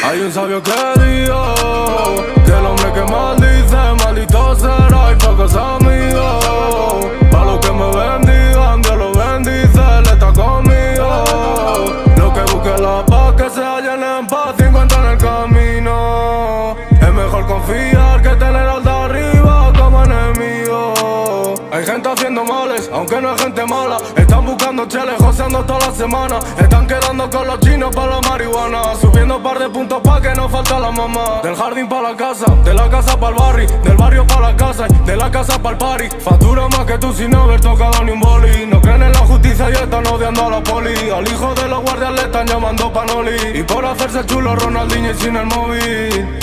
Hay un sabio que dijo que el hombre que maldice, maldito será y pocos amigos. Pa' los que me bendigan, Dios los bendice, Él está conmigo. Lo que busque la paz, que se hallen en paz y encuentren el camino. Es mejor confiar que tener al de arriba como enemigo. Hay gente haciendo males, aunque no hay gente mala. Están buscando cheles, joseando toda la semana. Están quedando con los chinos para la marihuana. Subiendo par de puntos pa' que no falta la mamá. Del jardín pa' la casa, de la casa pa' el barrio, del barrio pa' la casa, de la casa pa' el party. Factura más que tú sin haber tocado ni un boli. No creen en la justicia y están odiando a la poli. Al hijo de los guardias le están llamando panoli. Y por hacerse chulo Ronaldinho y sin el móvil.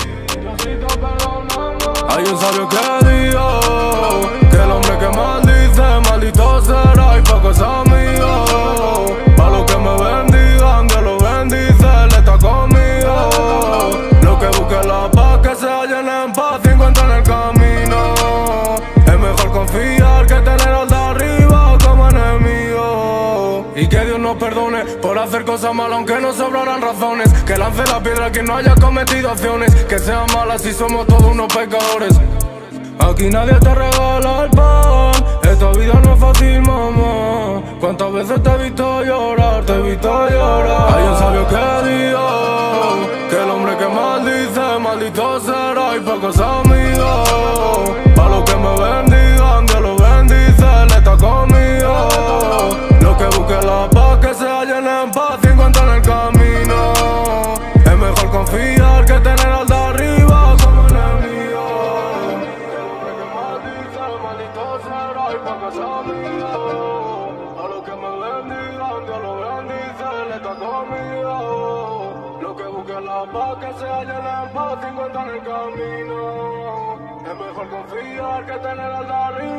Hay un sabio que dijo que el hombre que maldice, maldito será y pocos amigos. Pa' los que me bendigan, Dios los bendice, Él está conmigo. Lo que busque la paz, que se hallen en paz y encuentren el camino. Es mejor confiar que tener al de arriba como enemigo. Y que Dios nos perdone por hacer cosas malas aunque no sobraran razones. Que lance la piedra quien no haya cometido acciones que sean malas si somos todos unos pecadores. Aquí nadie te regala el pan, esta vida no es fácil, mamá. Cuántas veces te he visto llorar, te he visto llorar. Hay un sabio que dijo que el hombre que maldice, maldito será y pocos amigos. Pa' los que me bendigan, Dios los bendice, Él está conmigo. Lo que busque la paz, que se hallen en paz y encuentren el camino. Es mejor confiar que tener al de arriba como enemigo. Maldito será y pocos amigos. A los que me bendigan, Dios los bendice, Él está conmigo. Lo que busque la paz, que se hallen en paz y encuentren el camino. Es mejor confiar que tener al de arriba.